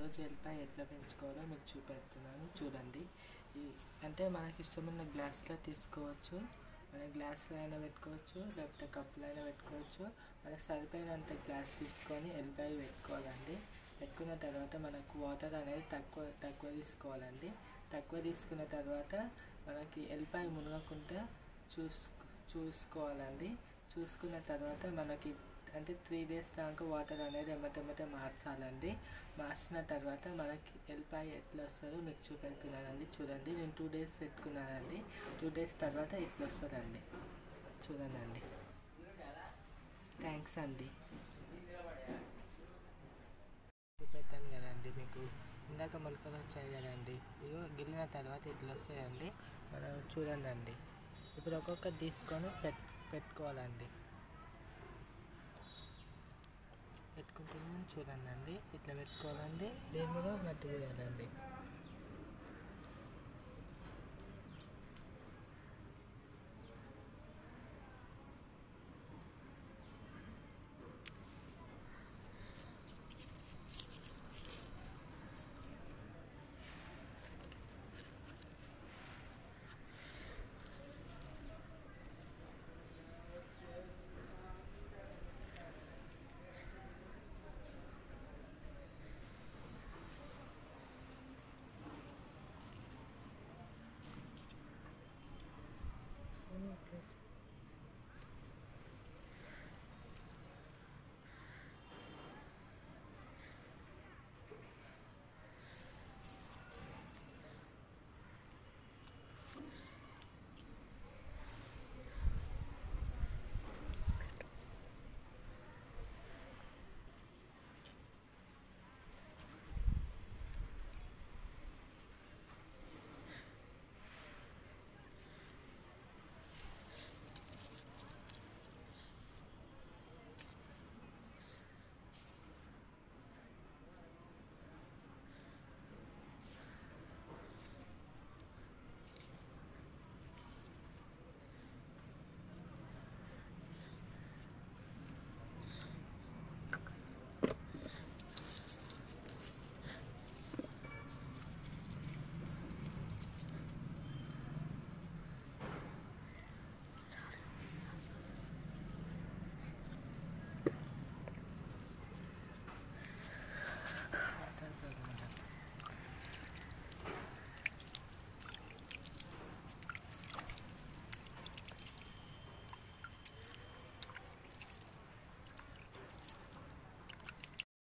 ఈరోజు ఎల్లిపాయ ఎట్లా పెంచుకోవాలో మీకు చూపెడుతున్నాను చూడండి. అంటే మనకి ఇష్టమైన గ్లాస్లో తీసుకోవచ్చు, మన గ్లాస్లో అయినా పెట్టుకోవచ్చు, లేకపోతే కప్పులో అయినా పెట్టుకోవచ్చు. మనకు సరిపోయినంత గ్లాస్ తీసుకొని ఎల్లిపాయ పెట్టుకోవాలండి. పెట్టుకున్న తర్వాత మనకు వాటర్ అనేది తక్కువ తీసుకోవాలండి. తక్కువ తీసుకున్న తర్వాత మనకి ఎల్లిపాయ మునగకుండా చూసుకోవాలండి. చూసుకున్న తర్వాత మనకి అంటే 3 days దాకా వాటర్ అనేది ఎమ్మటెమ్మటే మార్చాలండి. మార్చిన తర్వాత మనకి ఎల్లిపాయ ఎట్లా వస్తుందో మీకు చూపెడుతున్నానండి. చూడండి, నేను 2 days పెట్టుకున్నానండి. 2 days తర్వాత ఇట్లా వస్తుందండి. చూడండి. థ్యాంక్స్ అండి. చూపెట్టాను కదండి మీకు, ఇందాక మొలకలు వచ్చాయి కదండి. ఇగో గిల్లిన తర్వాత ఇట్లా వస్తాయండి. మనం చూడండి. ఇప్పుడు ఒక్కొక్కటి తీసుకొని పెట్టుకోవాలండి. పెట్టుకుంటున్నాను చూడండి. ఇట్లా పెట్టుకోవాలండి. దీని మీద మట్టి పోయాలండి.